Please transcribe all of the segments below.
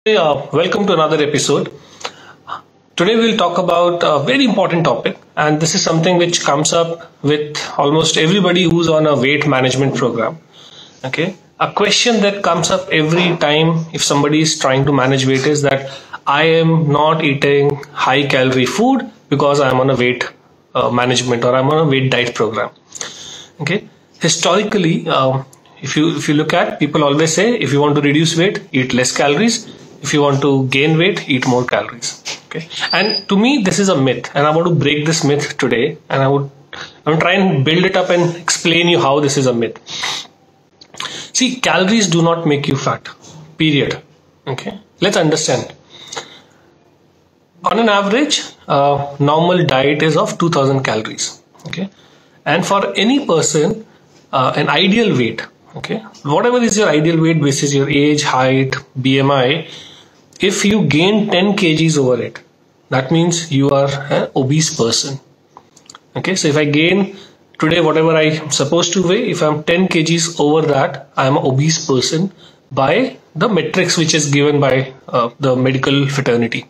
Welcome to another episode. Today we'll talk about a very important topic, and this is something which comes up with almost everybody who's on a weight management program. Okay, a question that comes up every time if somebody is trying to manage weight is that I am not eating high calorie food because I'm on a weight management or I'm on a weight diet program. Okay, historically, if you look at, people always say if you want to reduce weight, eat less calories. If you want to gain weight, eat more calories. Okay, and to me this is a myth, and I want to break this myth today, and I'm try and build it up and explain you how this is a myth. See, calories do not make you fat, period. Okay, let's understand. On an average, normal diet is of 2000 calories. Okay, and for any person, an ideal weight, okay, whatever is your ideal weight basis your age, height, BMI, if you gain 10 kgs over it, that means you are an obese person. Okay, so if I gain today whatever I am supposed to weigh, if I'm 10 kgs over that, I am an obese person by the metrics which is given by the medical fraternity.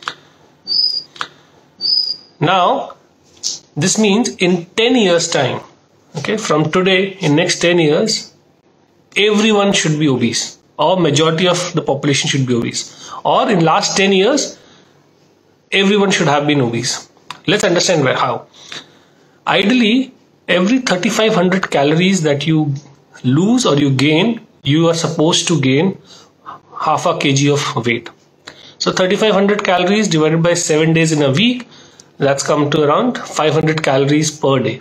Now, this means in 10 years time, okay, from today, in next 10 years, everyone should be obese, or majority of the population should be obese, or in last 10 years, everyone should have been obese. Let's understand how. Ideally, every 3500 calories that you lose or you gain, you are supposed to gain half a kg of weight. So 3500 calories divided by 7 days in a week, that's come to around 500 calories per day.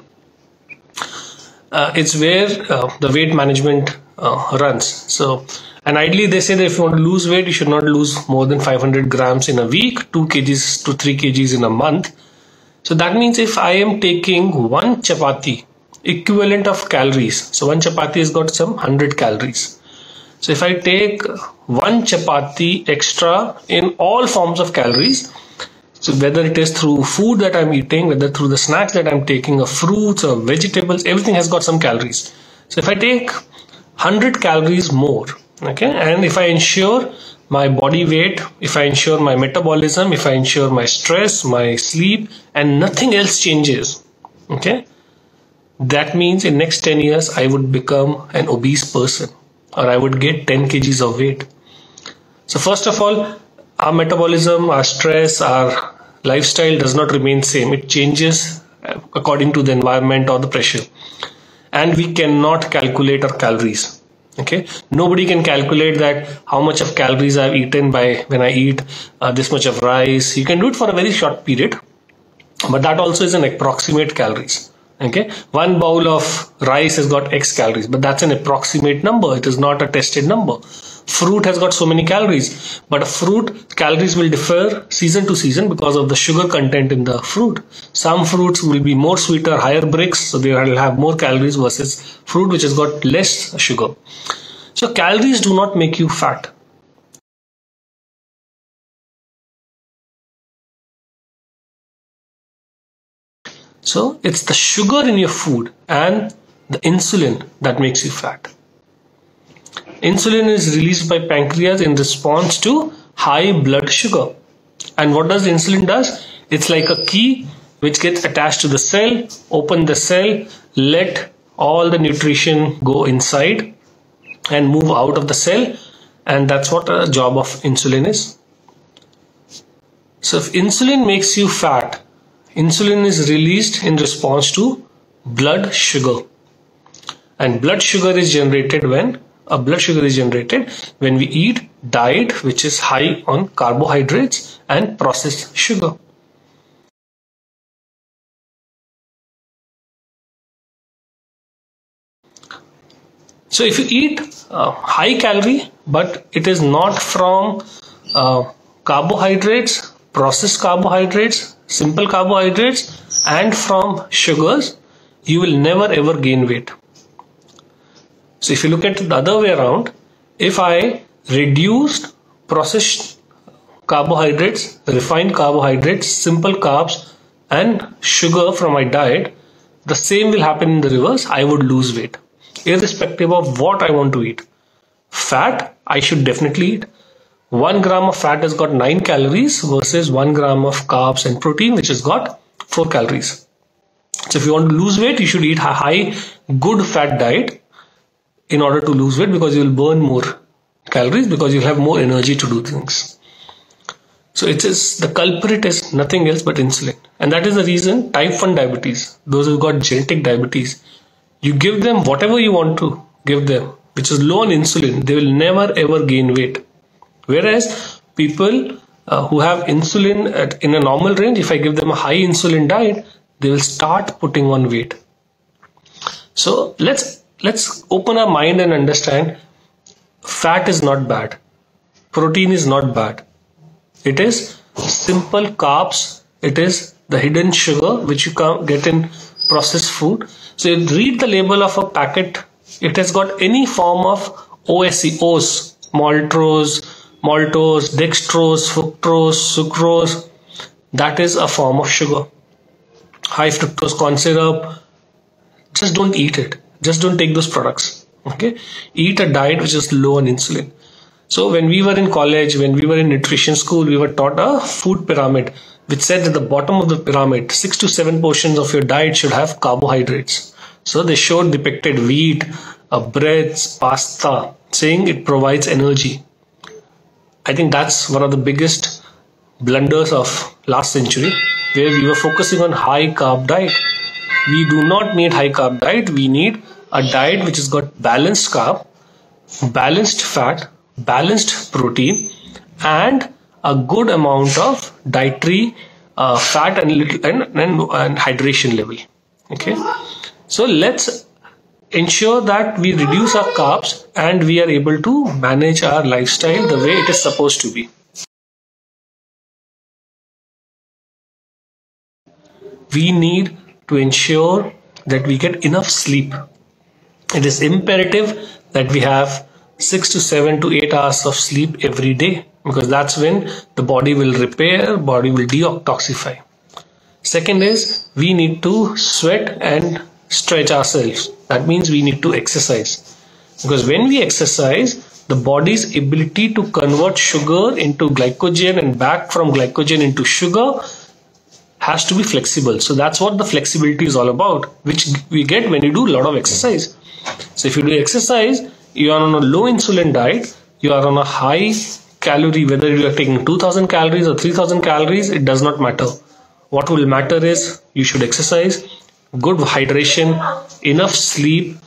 It's where the weight management runs. So, and ideally they say that if you want to lose weight, you should not lose more than 500 grams in a week, 2 kgs to 3 kgs in a month. So that means if I am taking one chapati equivalent of calories, so one chapati has got some 100 calories. So if I take one chapati extra in all forms of calories, so whether it is through food that I'm eating, whether through the snacks that I'm taking, or fruits or vegetables, everything has got some calories. So if I take 100 calories more, okay, and if I ensure my body weight, if I ensure my metabolism, if I ensure my stress, my sleep, and nothing else changes, okay, that means in next 10 years I would become an obese person, or I would get 10 kgs of weight. So first of all, our metabolism, our stress, our lifestyle does not remain same. It changes according to the environment or the pressure. And we cannot calculate our calories. Okay, nobody can calculate that how much of calories I've eaten by when I eat this much of rice. You can do it for a very short period, but that also is an approximate calories. Okay, one bowl of rice has got X calories, but that's an approximate number. It is not a tested number. Fruit has got so many calories, but a fruit calories will differ season to season because of the sugar content in the fruit. Some fruits will be more sweeter, higher bricks, so they will have more calories versus fruit which has got less sugar. So calories do not make you fat. So it's the sugar in your food and the insulin that makes you fat. Insulin is released by pancreas in response to high blood sugar. And what does insulin does? It's like a key which gets attached to the cell, open the cell, let all the nutrition go inside and move out of the cell. And that's what the job of insulin is. So if insulin makes you fat, insulin is released in response to blood sugar. And blood sugar is generated when we eat diet which is high on carbohydrates and processed sugar. So if you eat high calorie, but it is not from carbohydrates, processed carbohydrates, simple carbohydrates, and from sugars, you will never ever gain weight. So if you look at it the other way around, if I reduced processed carbohydrates, refined carbohydrates, simple carbs, and sugar from my diet, the same will happen in the reverse. I would lose weight, irrespective of what I want to eat. Fat, I should definitely eat. 1 gram of fat has got 9 calories versus 1 gram of carbs and protein, which has got 4 calories. So if you want to lose weight, you should eat a high, good fat diet in order to lose weight, because you will burn more calories, because you'll have more energy to do things. So the culprit is nothing else but insulin. And that is the reason type 1 diabetes, those who've got genetic diabetes, you give them whatever you want to give them, which is low on insulin, they will never ever gain weight. Whereas people who have insulin in a normal range, if I give them a high insulin diet, they will start putting on weight. So let's open our mind and understand fat is not bad. Protein is not bad. It is simple carbs. It is the hidden sugar which you can't get in processed food. So you read the label of a packet. It has got any form of O's, maltose, dextrose, fructose, sucrose. That is a form of sugar. High fructose corn syrup. Just don't eat it. Just don't take those products. Okay? Eat a diet which is low on insulin. So when we were in college, when we were in nutrition school, we were taught a food pyramid, which said at the bottom of the pyramid, 6 to 7 portions of your diet should have carbohydrates. So they showed depicted wheat, breads, pasta, saying it provides energy. I think that's one of the biggest blunders of last century, where we were focusing on high carb diet. We do not need high carb diet. We need a diet which has got balanced carb, balanced fat, balanced protein, and a good amount of dietary fat and hydration level. Okay, so let's ensure that we reduce our carbs and we are able to manage our lifestyle the way it is supposed to be. We need to ensure that we get enough sleep. It is imperative that we have 6 to 7 to 8 hours of sleep every day, because that's when the body will repair, body will detoxify. Second is, we need to sweat and stretch ourselves. That means we need to exercise, because when we exercise, the body's ability to convert sugar into glycogen and back from glycogen into sugar has to be flexible. So that's what the flexibility is all about, which we get when you do a lot of exercise. So if you do exercise, you are on a low insulin diet, you are on a high calorie, whether you are taking 2000 calories or 3000 calories, it does not matter. What will matter is you should exercise, good hydration, enough sleep,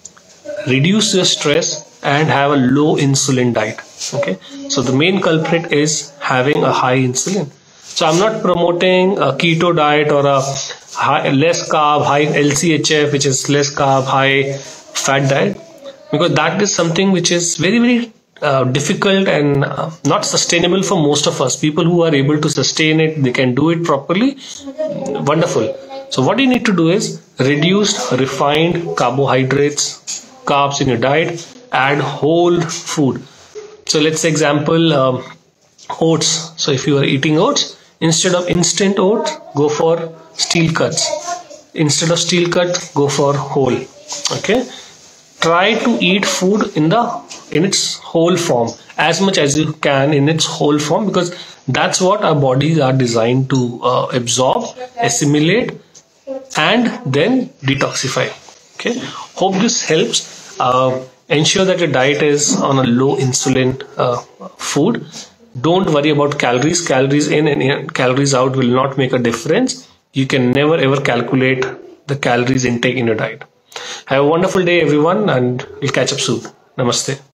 reduce your stress, and have a low insulin diet. Okay, so the main culprit is having a high insulin. So I'm not promoting a keto diet or a less carb, high LCHF, which is less carb, high fat diet, because that is something which is very, very difficult and not sustainable for most of us. People who are able to sustain it, they can do it properly. Wonderful. So what you need to do is reduce refined carbohydrates, carbs in your diet, add whole food. So let's say example, oats. So if you are eating oats, instead of instant oats, go for steel cuts. Instead of steel cut, go for whole. Okay. Try to eat food in its whole form, as much as you can in its whole form, because that's what our bodies are designed to absorb, assimilate, and then detoxify. Okay. Hope this helps. Ensure that your diet is on a low insulin food. Don't worry about calories. Calories in and calories out will not make a difference. You can never ever calculate the calories intake in your diet. Have a wonderful day, everyone, and we'll catch up soon. Namaste.